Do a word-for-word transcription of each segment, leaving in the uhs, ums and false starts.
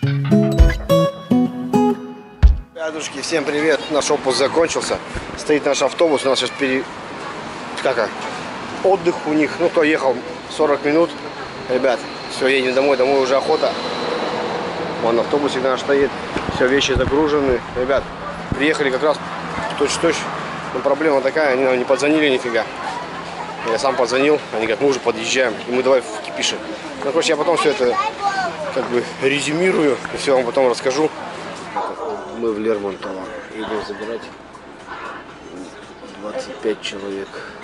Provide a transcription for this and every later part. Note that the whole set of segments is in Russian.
Ребятушки, всем привет! Наш отпуск закончился. Стоит наш автобус, у нас сейчас пере... как отдых у них. Ну, кто ехал сорок минут. Ребят, все, едем домой, домой уже охота. Вон автобусик наш стоит. Все, вещи загружены. Ребят, приехали как раз точь-в-точь. Но проблема такая, они нам не позвонили нифига. Я сам позвонил, они говорят, мы уже подъезжаем. И мы давай в Кипише. Ну, короче, я потом все это как бы резюмирую. И все вам потом расскажу. Мы в Лермонтово идем забирать двадцать пять человек.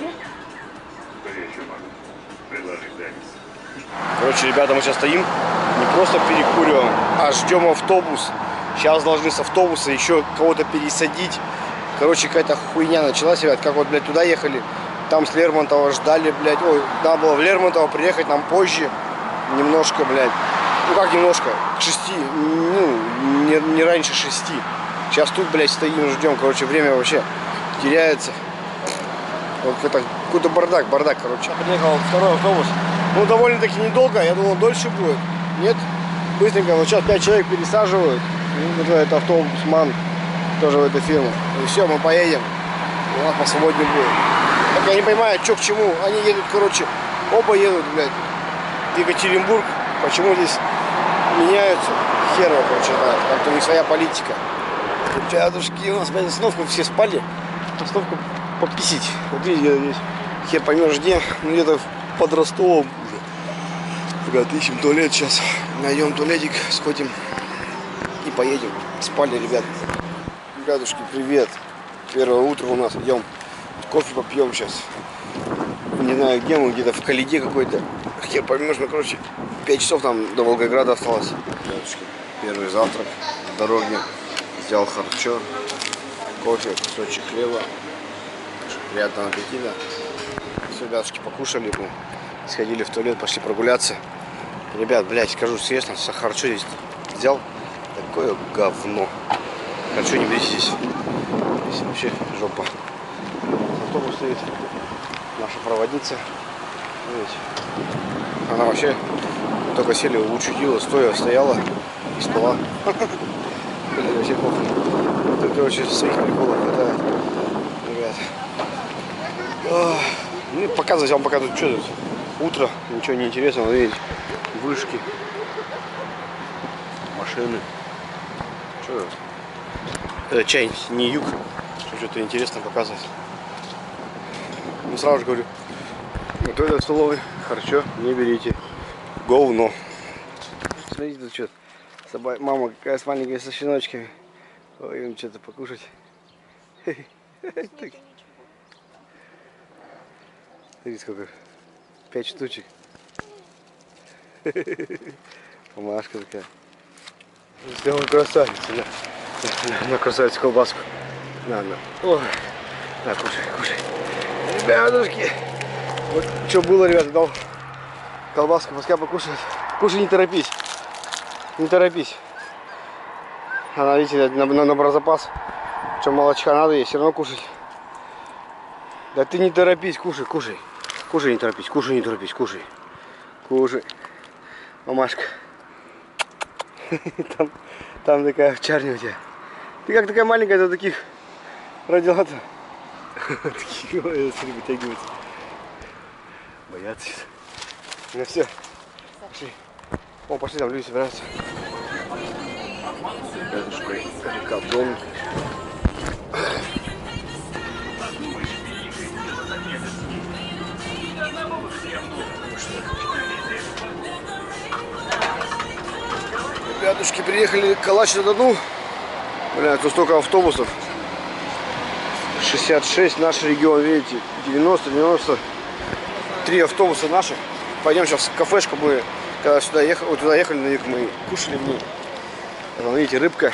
Короче, ребята, мы сейчас стоим, не просто перекуриваем, а ждем автобус. Сейчас должны с автобуса еще кого-то пересадить. Короче, какая-то хуйня началась, ребят. Как вот, блядь, туда ехали, там с Лермонтова ждали, блядь. Ой, надо было в Лермонтово приехать нам позже. Немножко, блядь. Ну как немножко? К шести. Ну, не, не раньше шести. Сейчас тут, блядь, стоим, ждем. Короче, время вообще теряется. Вот это какой-то бардак, бардак, короче. Приехал второй автобус. Ну, довольно-таки недолго. Я думал, дольше будет. Нет. Быстренько. Вот сейчас пять человек пересаживают. И вот этот автобусман тоже в эту фирму. И все, мы поедем. У нас посвободнее будет. Так я не понимаю, что к чему. Они едут, короче, оба едут, блядь, в Екатеринбург. Почему здесь меняются? Хер его, короче, знает. Как-то у них своя политика. Ребятушки, у нас, блядь, остановка, все спали. Остановка пописить. Вот видите, здесь хер поймешь где. Ну, где-то под Ростовом уже. Ребят, ищем туалет сейчас. Найдем туалетик, сходим и поедем. Спали, ребят. Ребятушки, привет. Первое утро у нас. Идем кофе попьем сейчас. Не знаю где мы, где-то в Калиде какой-то. Хер поймешь, ну, короче, пять часов там до Волгограда осталось. Ребятушки, первый завтрак в дороге. Взял харчо, кофе, кусочек хлеба. Приятного аппетита. Все, ребятушки, покушали мы. Сходили в туалет, пошли прогуляться. Ребят, блядь, скажу честно, харчо здесь взял. Такое говно. Харчо не берите здесь. Здесь вообще жопа. Автобус стоит. Наша проводница. Видите? Она вообще только сели, учудила, стоя, стояла и спала. Вообще похуй. Это, короче, своих приколов хватает. Ребят. Ну, показывать вам пока тут что тут. Утро, ничего не интересного, видите. Вышки. Машины. Что тут? Это чай, не юг. Что-то интересно показывать. Ну, сразу же говорю. Вот этот столовый харчо не берите. Говно. Смотрите, тут что. Собак... Мама какая с маленькими со щеночками. Ой, им что-то покушать. Смотри, сколько. Пять штучек. Мамашка такая. Сделала красавица. На, на красавицу колбаску. На, на. Ой. На, кушай, кушай. Ребятушки. Вот что было, ребята, дал колбаску, пускай покушать. Кушай, не торопись. Не торопись. Она, видите, на, на, на запас. Что, молочка надо ей, все равно кушать. Да ты не торопись, кушай, кушай. Кушай, не торопись, кушай, не торопись, кушай. Кушай. Мамашка. Там, там такая овчарня у тебя. Ты как такая маленькая, до таких родила-то. Такие, ой, смотри, вытягиваются. Боятся. Ну все. Пошли. О, пошли, там люди собираются. Рядышком река Дон. Ребятушки, приехали к Калач-на-Дону. Бля, тут столько автобусов. шестьдесят шесть, наш регион, видите, девяносто, девяносто три автобуса наших. Пойдем сейчас в кафешку, мы когда сюда ехали, вот туда ехали, на юг, мы кушали в ней. Там, видите, рыбка.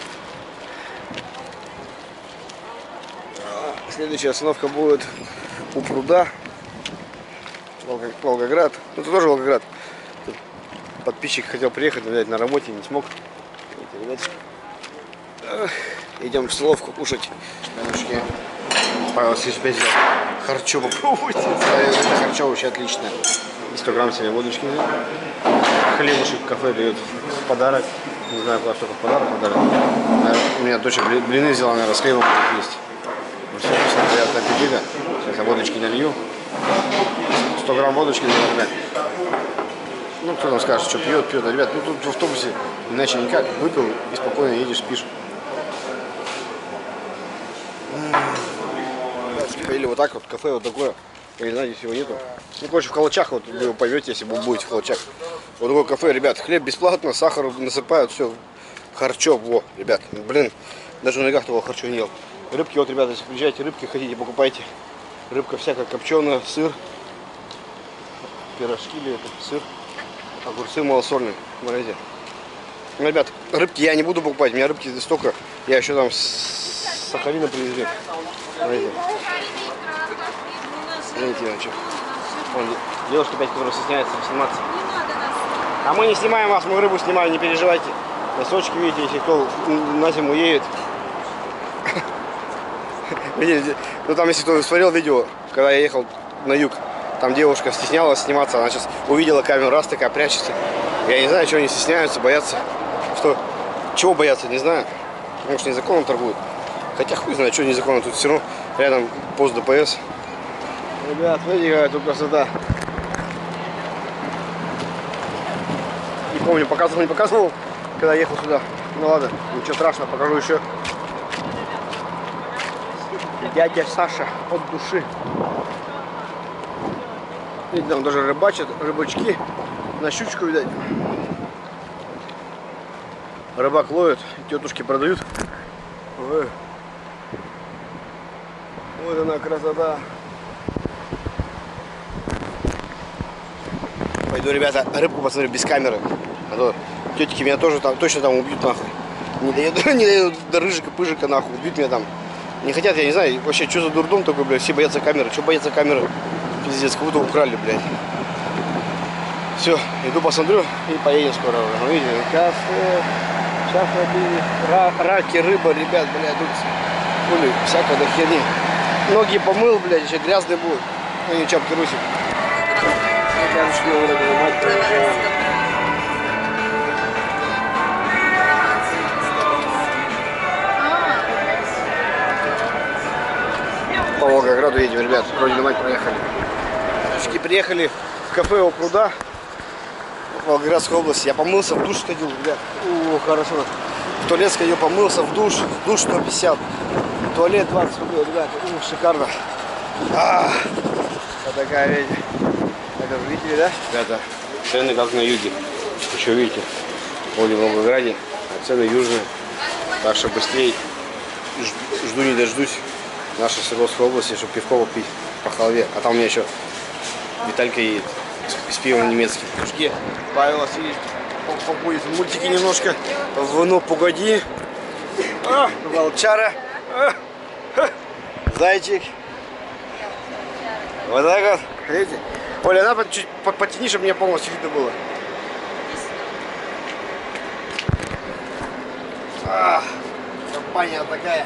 Следующая остановка будет у пруда. Волгоград. Ну, это тоже Волгоград. Тут подписчик хотел приехать, но, блядь, на работе не смог. Видите, идем в столовку кушать. Павел опять харчо попробуйте. Это харчо вообще отлично. сто грамм себе водочки взял. хлебушек кафе дает в подарок. Не знаю, куда столько в подарок подарок. У меня дочь блины взяла, наверное, с хлебом будет есть. Ну все, приятного аппетита. Сейчас я водочки налью. сто грамм водочки надо. Ну, кто нам скажет, что пьет, пьет. А, ребят, ну тут в автобусе иначе никак. Выпил и спокойно едешь, спишь. Или вот так вот, кафе вот такое. Или знаете, всего нету. Ну, короче, в Калачах, вот вы его поймете, если вы будете в Калачах. Вот такое кафе, ребят, хлеб бесплатно, сахар насыпают, все. Харчо, во, ребят, блин, даже на ногах того харчо не ел. Рыбки, вот, ребята, если приезжаете, рыбки хотите, покупайте. Рыбка всякая копченая, сыр, пирожки или это, сыр, огурцы малосольные, смотрите. Ну, ребят, рыбки я не буду покупать, у меня рыбки столько, я еще там с Сахалина привезли. Смотрите. Смотрите, ну, что. Вон, девушка опять, которая стесняется сниматься. А мы не снимаем вас, мы рыбу снимаем, не переживайте. Носочки, видите, если кто на зиму едет. Ну там, если кто смотрел видео, когда я ехал на юг, там девушка стеснялась сниматься, она сейчас увидела камеру, раз такая прячется. Я не знаю, чего они стесняются, боятся. Что, чего боятся, не знаю. Может, незаконно торгуют. Хотя хуй знает, что незаконно, тут все равно рядом пост ДПС. Ребят, смотрите, какая тут красота. Не помню, показывал, не показывал, когда ехал сюда. Ну ладно, ничего страшного, покажу еще. Дядя Саша от души. Видите, там даже рыбачат, рыбачки. На щучку, видать. Рыбак ловит, тетушки продают. Ой. Вот она красота. Пойду, ребята, рыбку посмотрю без камеры. А то тетки меня тоже там точно там убьют нахуй. Не дают, не дают до рыжика, пыжика нахуй, убьют меня там. Не хотят, я не знаю, вообще, что за дурдом такой, блядь, все боятся камеры. Что боятся камеры? Пиздец, как будто украли, блядь. Все, иду посмотрю и поедем скоро уже. Ну, видите, сейчас, сейчас ра, раки, рыба, ребят, блядь, тут хули, всякой до херни. Ноги помыл, блядь, еще грязный будет. Ну, ничего, обтирусик. По Волгограду едем, ребят, вроде на мать проехали. Девочки, приехали в кафе у пруда в Волгоградской области. Я помылся, в душ сходил, ребят. О, хорошо. В туалет сходил, помылся, в душ, в душ сто пятьдесят. Туалет двадцать рублей, ребят. О, шикарно. А, вот такая, видите. Это вы видели, да? Ребята, цены как на юге. Еще видите, вроде в Волгограде, а цены южные. Так что быстрее жду не дождусь нашей Свердловской области, чтобы пивко попить по халве. А там у меня еще Виталька едет с пивом немецким. Мужики, Павел Васильевич побудет в мультике немножко. В «Ну погоди». А, волчара. А, а, зайчик. Вот так вот. Видите? Оля, надо чуть потяни, чтобы мне полностью видно было. А, компания такая.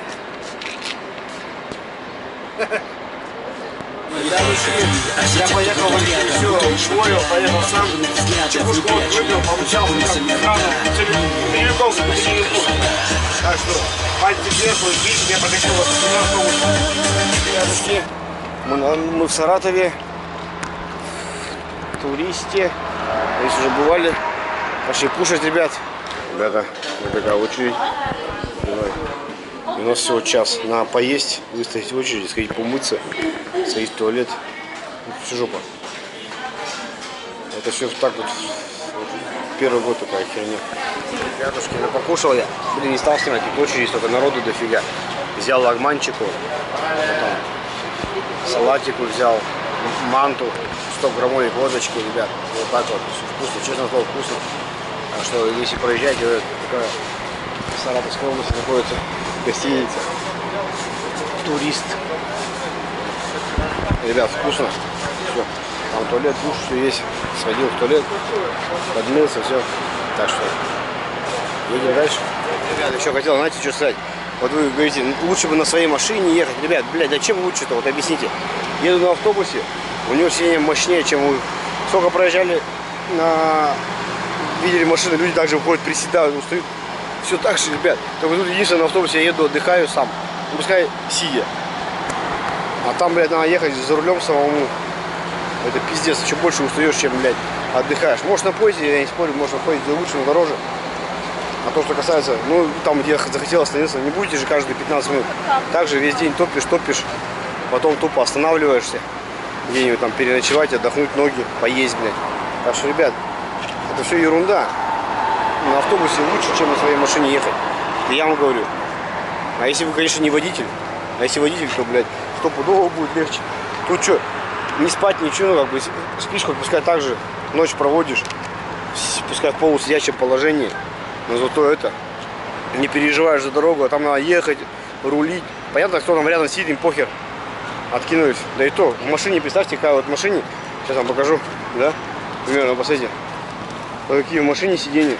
Я поехал в все, школе, поехал сам. Чекушку вот выпил, получал целиком Так что, пальцы вверху, видите, я прокатил вас автобус. Мы, мы в Саратове, в туристе. Здесь уже бывали. Пошли кушать, ребят. Ребята, вот такая очередь. У нас всего час на поесть, выстоять в очередь, сходить помыться, сходить в туалет. Это все жопа. Это все так вот, вот первый год такая херня. Ребятушки, ну покушал я. Блин, не стал снимать, тут очередь столько народу дофига. Взял лагманчику, потом салатику взял, манту, сто граммовой водочки, ребят. Вот так вот, все вкусно, честно слово, вкусно. Так что, если проезжаете, вот такая в Саратовской области находится гостиница «Турист». Ребят, вкусно. Все. Там туалет, душ, все есть. Сходил в туалет, подмылся, все. Так что едем дальше. Ребят, еще хотел, знаете, что сказать. Вот вы говорите, лучше бы на своей машине ехать. Ребят, блядь, зачем лучше-то? Вот объясните. Еду на автобусе, у него сиденье мощнее, чем вы. Сколько проезжали на видели машины, люди также выходят, приседают, устают. Все так же, ребят. Только тут единственное, на автобусе я еду, отдыхаю сам. Ну, пускай сидя. А там, блядь, надо ехать за рулем самому. Это пиздец, еще больше устаешь, чем, блядь, отдыхаешь. Может, на поезде, я не спорю, может, на поезде лучше, но дороже. А то, что касается, ну, там, где я захотел остановиться, не будете же каждые пятнадцать минут. Также весь день топишь, топишь, потом тупо останавливаешься. Где-нибудь там переночевать, отдохнуть, ноги, поесть, блядь. Так что, ребят, это все ерунда. На автобусе лучше, чем на своей машине ехать. Это я вам говорю. А если вы, конечно, не водитель, а если водитель, то, блядь, стопудово будет легче. Тут что, не спать, ничего, ну, как бы спишь, как пускай так же ночь проводишь, пускай в полусидячем положении, но зато это, не переживаешь за дорогу, а там надо ехать, рулить. Понятно, кто там рядом сидит, им похер, откинулись. Да и то, в машине, представьте, какая вот в машине, сейчас вам покажу, да, примерно, посмотрите, какие в машине сиденья,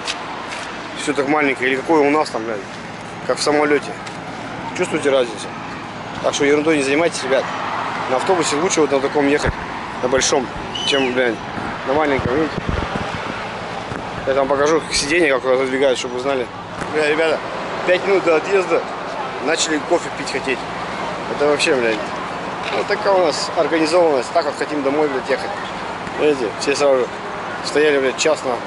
все так маленькое, или какое у нас там, блядь, как в самолете. Чувствуете разницу? Так что ерундой не занимайтесь, ребят. На автобусе лучше вот на таком ехать, на большом, чем, блядь, на маленьком, видите? Я там покажу сиденье, как задвигают, чтобы вы знали. Бля, ребята, пять минут до отъезда начали кофе пить хотеть. Это вообще, блядь, вот такая у нас организованность. Так вот хотим домой, блядь, ехать. Видите, все сразу стояли, блядь, час на...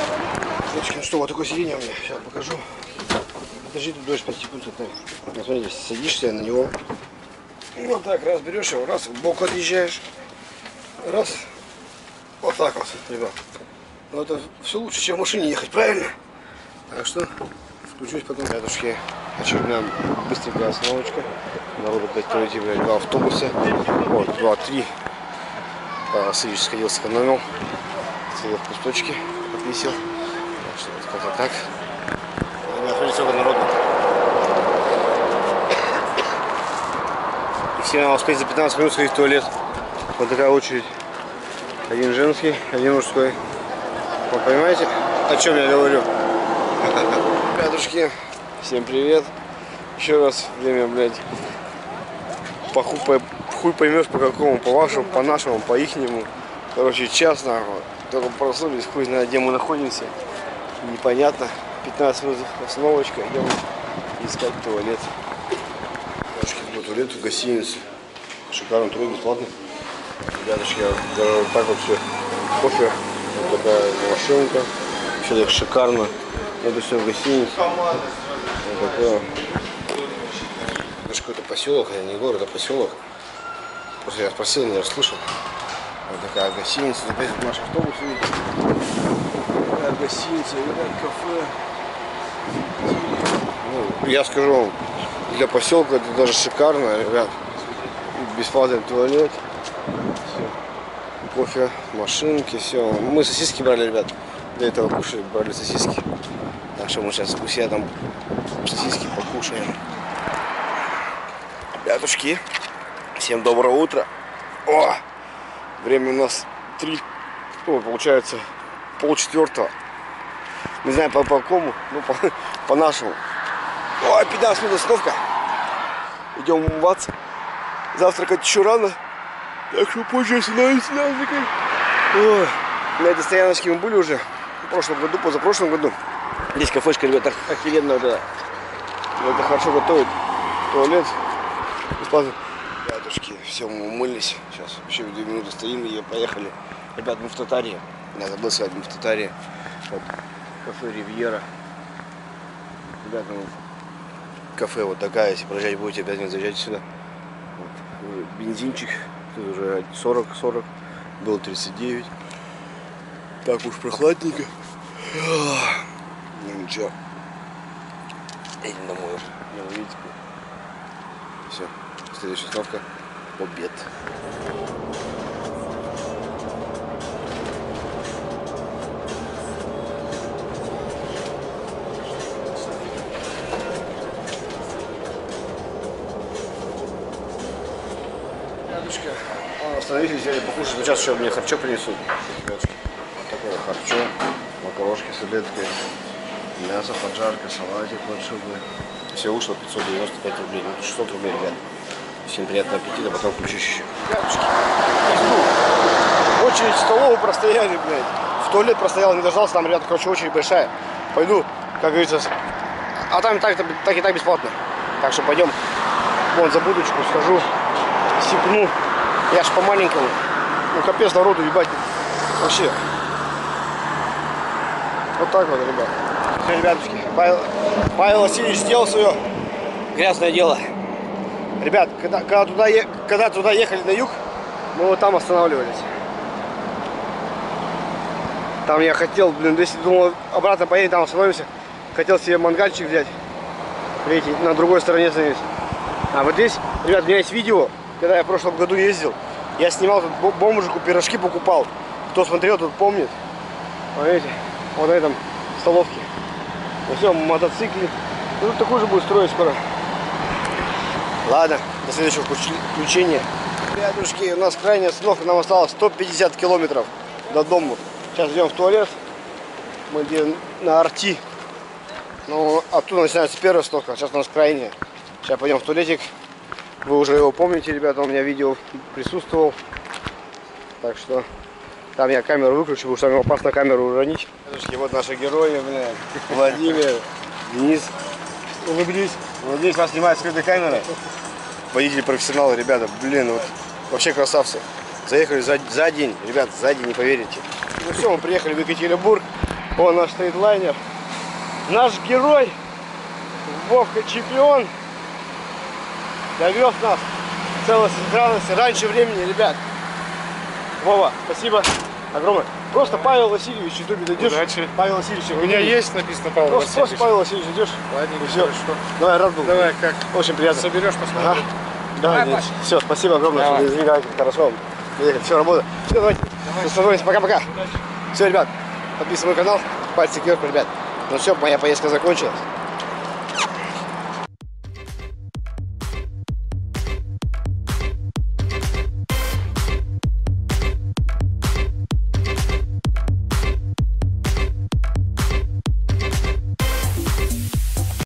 Ну что, вот такое сиденье у меня, сейчас покажу. Подожди, тут дождь потекут. Смотрите, садишься на него. Вот так, раз берешь его, раз, в бок отъезжаешь. Раз. Вот так вот, ребят. Но это все лучше, чем в машине ехать, правильно? Так что, включусь потом. Рядышки, очередная быстренькая остановочка. Народ опять пройти, блядь, два автобуса. Вот, два, три. Сыч сходил, сэкономил. Целые кусточки отвесил. Так что вот как-то так. Смотрите, сколько народу. И все надо успеть за пятнадцать минут сходить в туалет. Вот такая очередь. Один женский, один мужской. Вы понимаете, о чем я говорю? Ребятушки, всем привет. Еще раз время, блядь, по хуй, по, хуй поймешь по какому, по вашему, по нашему, по ихнему. Короче, час нахуй. Только проснулись, хуй знает, где мы находимся. Непонятно. пятнадцать минут остановочка, идем искать туалет. Ребятушки, вот туалет в гостинице. Шикарный туалет, бесплатный. Ребятушки, вот так вот все. Кофе, вот такая машинка. Все так шикарно. Это все в гостинице. Вот такое. Это же какой-то поселок, а не город, а поселок. Просто я спросил, не расслышал. Вот такая гостиница. Опять наш автобус, видите. Такая гостиница, видать, кафе. Ну, я скажу вам, для поселка это даже шикарно, ребят. Бесплатный туалет. Все. Кофе, машинки, все. Мы сосиски брали, ребят. Для этого кушали, брали сосиски. Так что мы сейчас у себя там сосиски покушаем. Ребятушки, всем доброе утро. О! Время у нас три, ну, получается, полчетвертого. Не знаю по, по какому, ну по, по нашему. Ой, пятнадцать минут остановка. Идем умываться. Завтракать еще рано. Так что позже остановимся завтракать. Ой. На этой стояночке мы были уже в прошлом году, позапрошлом году. Здесь кафешка, ребята, охеренно, да. Это хорошо готовит. Туалет бесплатно. Ребятушки, все, мы умылись. Сейчас еще две минуты стоим и поехали. Ребят, мы в Татарии. Я забыл сказать, мы в Татарии. Вот, кафе Ривьера. Ребята, ну, кафе вот такая, если проезжать будете, обязательно заезжайте сюда. Вот. Бензинчик, тут уже сорок сорок, было тридцать девять. Так уж прохладненько. Ну ничего. Едем домой уже. Не увидите. Все. Следующая остановка. Обед. Рядышко. Остановились, взяли покушать. Сейчас еще мне харчо принесут. Вот такое харчо. Макарошки с улиткой. Мясо, поджарка, салатик, вот чтобы. Все вышло пятьсот девяносто пять рублей. Ну, шестьсот рублей, ребят. Всем приятного аппетита, потом включу еще. Ребятушки, очередь в столовую простояли, блядь. в туалет простоял, не дождался, там, ребята, короче, очередь большая. Пойду, как говорится, а там так, так и так бесплатно. Так что пойдем, вон за будочку схожу, сипну. Я ж по-маленькому. Ну, капец народу, ебать. Вообще. Вот так вот, ребят. Все, ребятушки, Павел, Павел Васильевич сделал свое грязное дело. Ребят, когда, когда, туда, когда туда ехали на юг, мы вот там останавливались. Там я хотел, блин, если думал, обратно поедем, там остановимся. Хотел себе мангальчик взять. Видите, на другой стороне остановились. А вот здесь, ребят, у меня есть видео, когда я в прошлом году ездил. Я снимал тут бомжику, пирожки покупал. Кто смотрел, тот помнит. Смотрите, вот на этом столовке. На всем мотоцикле. Ну, тут такой же будет строить скоро. Ладно, до следующего включения. Ребятушки, у нас крайняя остановка, нам осталось сто пятьдесят километров до дома. Сейчас идем в туалет. Мы где на Арти. Ну, оттуда начинается первая остановка, сейчас у нас крайняя. Сейчас пойдем в туалетик. Вы уже его помните, ребята, у меня видео присутствовал. Так что там я камеру выключу, потому что там опасно камеру уронить. Ребятушки, вот наши герои, блин. Владимир, Денис. Улыбнись. Вот здесь вас снимает скрытой камерой. Водитель профессионал, ребята, блин, вот вообще красавцы. Заехали за, за день, ребят, за день, не поверите. Ну все, мы приехали в Екатеринбург. Вон наш стритлайнер. Наш герой, Вовка чемпион, довез нас в целости и сохранности раньше времени, ребят. Вова, спасибо огромное. Просто Павел Васильевич, в ютубе дойдешь. Удачи. Павел Васильевич. У меня есть написано Павел просто, Васильевич. Просто Павел Васильевич идешь. Ладненько, все. что? Давай, рад был. Давай, как? Очень приятно. Соберешь, посмотрим. Ага. Давай, Давай все, спасибо огромное, Давай. что извините, хорошо. Все, работа. Все, давайте. Познакомимся, пока-пока. Все, ребят, подписывай мой канал, пальцы кверху, ребят. Ну все, моя поездка закончилась.